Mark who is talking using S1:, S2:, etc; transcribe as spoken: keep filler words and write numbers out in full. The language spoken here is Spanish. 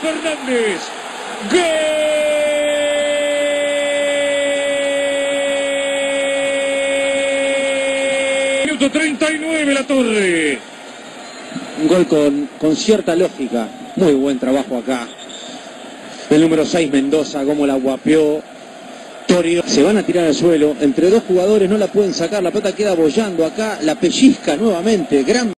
S1: Fernández. ¡Gol! Minuto treinta y nueve, La Torre.
S2: Un gol con, con cierta lógica. Muy buen trabajo acá. El número seis, Mendoza, como la guapeó. Torio. Se van a tirar al suelo. Entre dos jugadores no la pueden sacar. La pelota queda bollando acá. La pellizca nuevamente. Gran